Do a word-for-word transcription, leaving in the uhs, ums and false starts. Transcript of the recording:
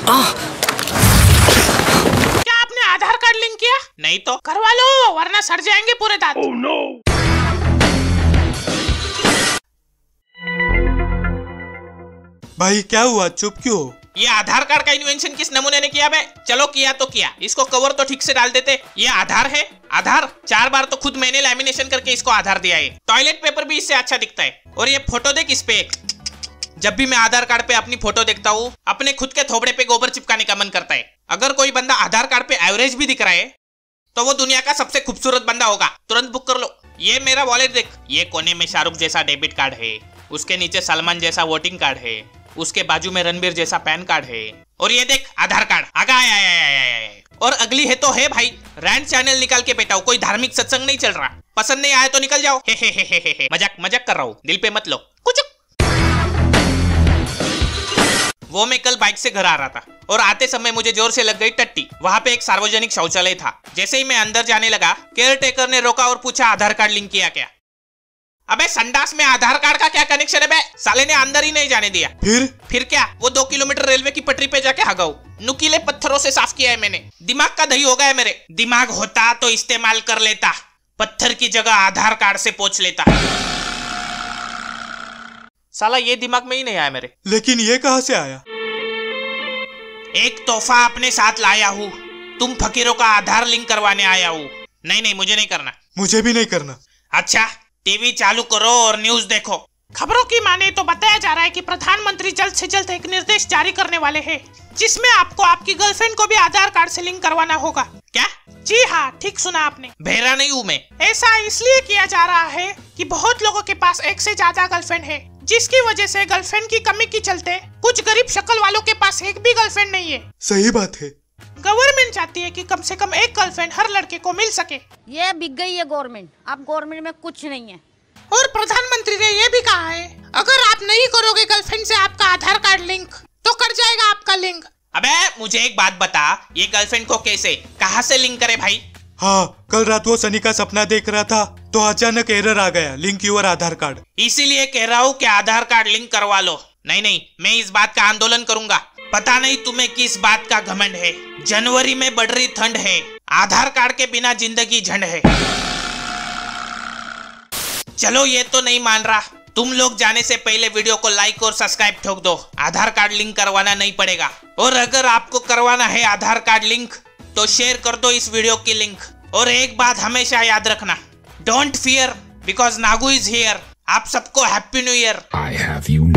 क्या आपने आधार card link किया? नहीं तो करवा लो, वरना सड़ जाएंगे पूरे दांत। oh, no. भाई क्या हुआ, चुप क्यों? ये आधार कार्ड का इन्वेंशन किस नमूने ने किया बे? चलो किया तो किया, इसको कवर तो ठीक से डाल देते। ये आधार है, आधार चार बार तो खुद मैंने लैमिनेशन करके इसको आधार दिया है। टॉयलेट पेपर भी इससे अच्छा दिखता है। और ये फोटो देख इस पे, जब भी मैं आधार कार्ड पे अपनी फोटो देखता हूँ अपने खुद के थोबड़े पे गोबर चिपकाने का मन करता है। अगर कोई बंदा आधार कार्ड पे एवरेज भी दिख रहा है तो वो दुनिया का सबसे खूबसूरत बंदा होगा। तुरंत बुक कर लो। ये मेरा वॉलेट देख, ये कोने में शाहरुख जैसा डेबिट कार्ड है, उसके नीचे सलमान जैसा वोटिंग कार्ड है, उसके बाजू में रणबीर जैसा पैन कार्ड है, और ये देख आधार कार्ड आगा आया, आया, आया, आया। और अगली है तो है भाई, रैंड चैनल निकाल के बैठा हूँ, कोई धार्मिक सत्संग नहीं चल रहा। पसंद नहीं आया तो निकल जाओ। हे हे हे हे हे हे। मजाक मजाक कर रहा हूँ, दिल पे मत लो। कुछ वो मैं कल बाइक से घर आ रहा था और आते समय मुझे जोर से लग गई टट्टी। वहाँ पे एक सार्वजनिक शौचालय था। जैसे ही मैं अंदर जाने लगा केयर टेकर ने रोका और पूछा आधार कार्ड लिंक किया क्या? अबे संडास में आधार कार्ड का क्या कनेक्शन है बे? साले ने अंदर ही नहीं जाने दिया। फिर फिर क्या, वो दो किलोमीटर रेलवे की पटरी पे जाके हगाऊ। नुकीले पत्थरों से साफ किया है मैंने। दिमाग का दही हो गया है मेरे। दिमाग होता तो इस्तेमाल कर लेता, पत्थर की जगह आधार कार्ड से पोंछ लेता। साला ये दिमाग में ही नहीं आया मेरे। लेकिन ये कहां से आया? एक तोहफा अपने साथ लाया हूँ, तुम फकीरों का आधार लिंक करवाने आया हूँ। नहीं नहीं मुझे नहीं करना। मुझे भी नहीं करना। अच्छा टीवी चालू करो और न्यूज देखो। खबरों की माने तो बताया जा रहा है कि प्रधानमंत्री जल्द से जल्द एक निर्देश जारी करने वाले हैं, जिसमें आपको आपकी गर्लफ्रेंड को भी आधार कार्ड से लिंक करवाना होगा। क्या? जी हाँ, ठीक सुना आपने। बहरा नहीं हूँ मैं। ऐसा इसलिए किया जा रहा है कि बहुत लोगों के पास एक से ज्यादा गर्लफ्रेंड है, जिसकी वजह से गर्लफ्रेंड की कमी के चलते कुछ गरीब शक्ल वालों के पास एक भी गर्लफ्रेंड नहीं है। सही बात है। गवर्नमेंट चाहती है कि कम से कम एक गर्लफ्रेंड हर लड़के को मिल सके। ये बिक गई है गवर्नमेंट, अब गवर्नमेंट में कुछ नहीं है। और प्रधानमंत्री ने ये भी कहा है अगर आप नहीं करोगे गर्लफ्रेंड से आपका आधार कार्ड लिंक तो कर जाएगा आपका लिंक। अबे मुझे एक बात बता, ये गर्लफ्रेंड को कैसे कहाँ से लिंक करे भाई? हाँ, कल रात वो सनी का सपना देख रहा था तो अचानक एरर आ गया, लिंक योर आधार कार्ड। इसीलिए कह रहा हूँ कि आधार कार्ड लिंक करवा लो। नहीं नहीं, मैं इस बात का आंदोलन करूंगा। पता नहीं तुम्हें किस बात का घमंड है। जनवरी में बढ़ रही ठंड है, आधार कार्ड के बिना जिंदगी झंड है। चलो ये तो नहीं मान रहा, तुम लोग जाने से पहले वीडियो को लाइक और सब्सक्राइब ठोक दो। आधार कार्ड लिंक करवाना नहीं पड़ेगा। और अगर आपको करवाना है आधार कार्ड लिंक तो शेयर कर दो इस वीडियो की लिंक। और एक बात हमेशा याद रखना, don't fear because Nagu is here. आप सबको happy new year. I have you